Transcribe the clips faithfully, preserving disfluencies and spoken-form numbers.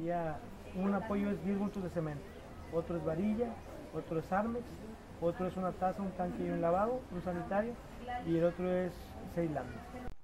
sería, un apoyo es diez bultos de cemento, otro es varilla, otro es Armex, otro es una taza, un tanque y un lavabo, un sanitario, y el otro es seis láminas.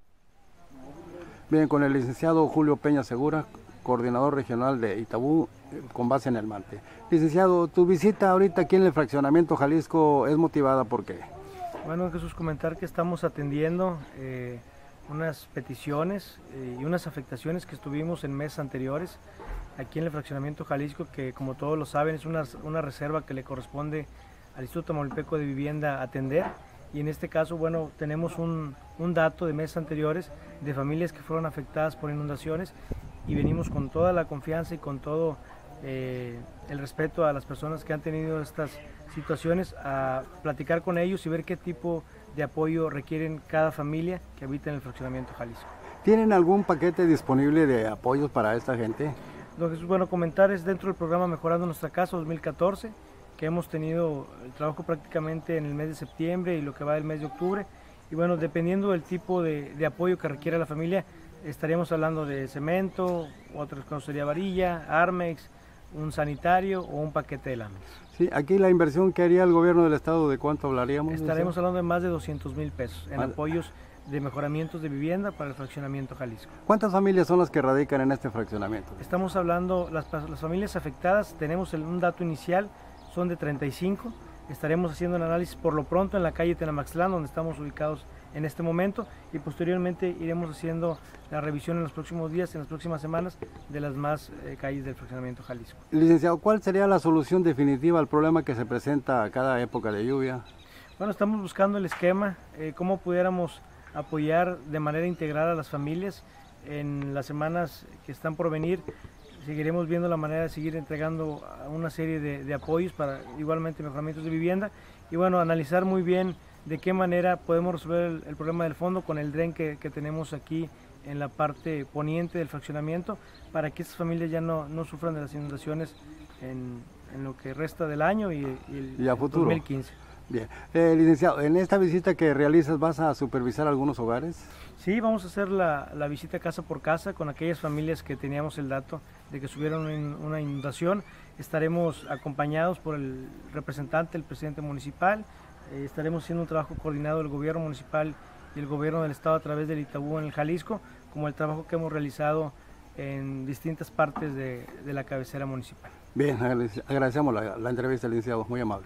Bien, con el licenciado Julio Peña Segura, coordinador regional de Itabú, con base en el Mante. Licenciado, tu visita ahorita aquí en el fraccionamiento Jalisco es motivada ¿por qué? Bueno, Jesús, comentar que estamos atendiendo eh, unas peticiones eh, y unas afectaciones que estuvimos en meses anteriores aquí en el fraccionamiento Jalisco, que como todos lo saben es una, una reserva que le corresponde al Instituto Tamaulipeco de Vivienda atender, y en este caso, bueno, tenemos un, un dato de meses anteriores de familias que fueron afectadas por inundaciones, y venimos con toda la confianza y con todo eh, el respeto a las personas que han tenido estas situaciones, a platicar con ellos y ver qué tipo de apoyo requieren cada familia que habita en el fraccionamiento Jalisco. ¿Tienen algún paquete disponible de apoyos para esta gente? Lo que es bueno comentar es dentro del programa Mejorando Nuestra Casa dos mil catorce, que hemos tenido el trabajo prácticamente en el mes de septiembre y lo que va del mes de octubre, y bueno, dependiendo del tipo de, de apoyo que requiera la familia, estaríamos hablando de cemento, otras cosas sería varilla, Armex, un sanitario o un paquete de láminas. Sí, aquí la inversión que haría el gobierno del estado, ¿de cuánto hablaríamos? Estaremos hablando de más de doscientos mil pesos en Mal. apoyos de mejoramientos de vivienda para el fraccionamiento Jalisco. ¿Cuántas familias son las que radican en este fraccionamiento? Estamos hablando, las, las familias afectadas, tenemos el, un dato inicial, son de treinta y cinco, estaremos haciendo el análisis por lo pronto en la calle Tenamaxtlán, donde estamos ubicados en este momento, y posteriormente iremos haciendo la revisión en los próximos días, en las próximas semanas, de las más eh, calles del fraccionamiento Jalisco. Licenciado, ¿cuál sería la solución definitiva al problema que se presenta a cada época de lluvia? Bueno, estamos buscando el esquema, eh, cómo pudiéramos apoyar de manera integral a las familias en las semanas que están por venir. Seguiremos viendo la manera de seguir entregando una serie de, de apoyos para igualmente mejoramientos de vivienda, y bueno, analizar muy bien de qué manera podemos resolver el, el problema del fondo con el dren que, que tenemos aquí en la parte poniente del fraccionamiento, para que estas familias ya no, no sufran de las inundaciones en, en lo que resta del año y, y el y a futuro. dos mil quince. Bien, eh, licenciado, en esta visita que realizas, ¿vas a supervisar algunos hogares? Sí, vamos a hacer la, la visita casa por casa con aquellas familias que teníamos el dato de que sufrieron una inundación. Estaremos acompañados por el representante, el presidente municipal. Eh, estaremos haciendo un trabajo coordinado del gobierno municipal y el gobierno del estado a través del Itabú en el Jalisco, como el trabajo que hemos realizado en distintas partes de, de la cabecera municipal. Bien, agradecemos la, la entrevista, licenciado, muy amable.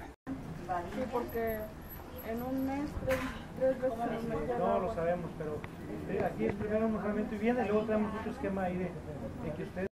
Sí, porque en un mes tres, tres veces nos meten No agua. lo sabemos, pero eh, aquí es primero un mejoramiento de vivienda y luego tenemos otro esquema ahí de, de que ustedes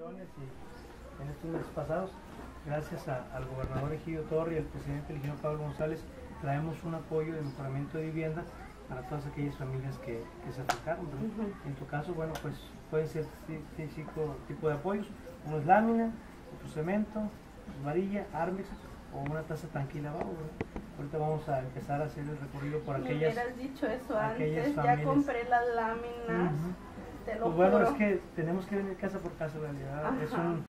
y en estos meses pasados, gracias a, al gobernador Egidio Torre y al presidente el ingeniero Pablo González, traemos un apoyo de mejoramiento de vivienda para todas aquellas familias que, que se afectaron, ¿no? Uh-huh. En tu caso, bueno, pues pueden ser cinco tipos de apoyos: uno es lámina, otro cemento, varilla, Armex o una taza tanque y lavabo, ¿no? Ahorita vamos a empezar a hacer el recorrido por Me aquellas. hubieras dicho eso aquellas antes, familias. Ya compré las láminas, uh-huh. Te lo Pues bueno, juro. es que tenemos que venir casa por casa, en realidad. Ajá. Es un